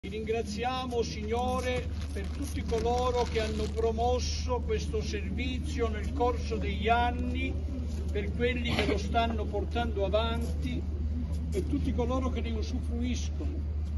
Ti ringraziamo, Signore, per tutti coloro che hanno promosso questo servizio nel corso degli anni, per quelli che lo stanno portando avanti e tutti coloro che ne usufruiscono.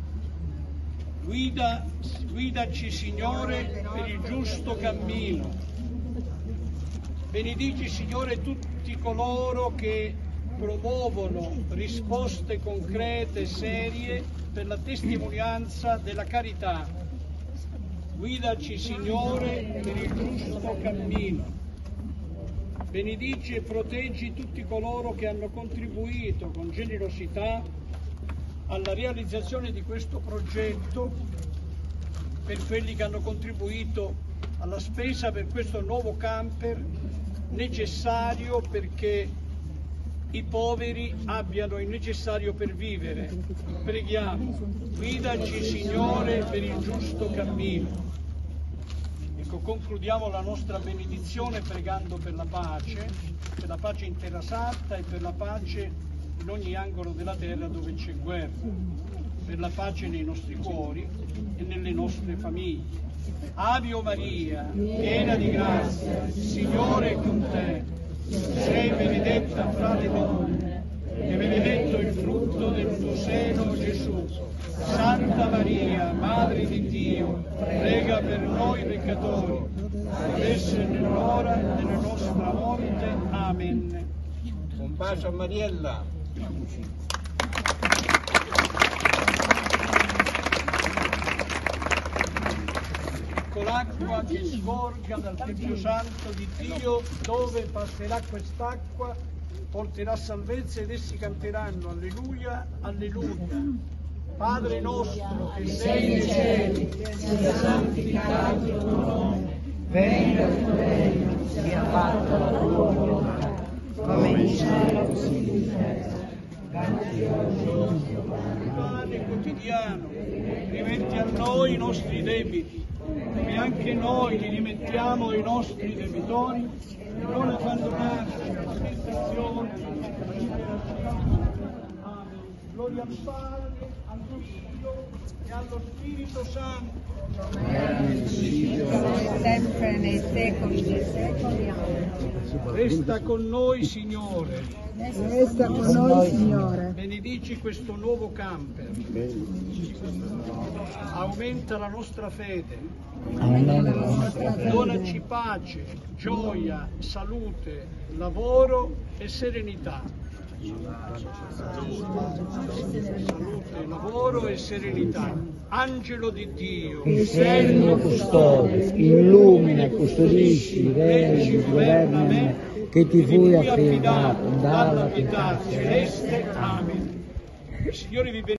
Guidaci, Signore, per il giusto cammino. Benedici, Signore, tutti coloro che promuovono risposte concrete e serie per la testimonianza della carità. Guidaci, Signore, per il giusto cammino. Benedici e proteggi tutti coloro che hanno contribuito con generosità alla realizzazione di questo progetto, per quelli che hanno contribuito alla spesa per questo nuovo camper necessario perché i poveri abbiano il necessario per vivere. Preghiamo, guidaci, Signore, per il giusto cammino. Ecco, concludiamo la nostra benedizione pregando per la pace in Terra Santa e per la pace in ogni angolo della terra dove c'è guerra, per la pace nei nostri cuori e nelle nostre famiglie. Ave Maria, piena di grazia, il Signore è con te. Sei benedetta fra le donne e benedetto il frutto del tuo seno, Gesù. Santa Maria, Madre di Dio, prega per noi peccatori, adesso e nell'ora della nostra morte. Amen. Un bacio a Mariella. Con l'acqua che sgorga dal Tempio Santo di Dio, dove passerà quest'acqua, porterà salvezza ed essi canteranno alleluia, alleluia. Padre nostro che sei nei cieli, sia santificato il tuo nome, venga il tuo regno, sia fatta la tua volontà, come in cielo così in terra. Dacci oggi il nostro pane quotidiano, rimetti a noi i nostri debiti, come anche noi li rimettiamo ai nostri debitori, non abbandonarci alla tentazione, Amen. Gloria al Padre, al Figlio e allo Spirito Santo. Sempre nei secoli dei secoli. Resta con noi, Signore. Resta con noi, Signore. Benedici questo nuovo camper. Aumenta la nostra fede. Donaci pace, gioia, salute, lavoro e serenità. Salute, lavoro e serenità. Angelo di Dio, il servo custode, illumina e custodisci, reggi, governa me, che ti fui affidato dalla pietà celeste. Amen. Il Signore vi benedica.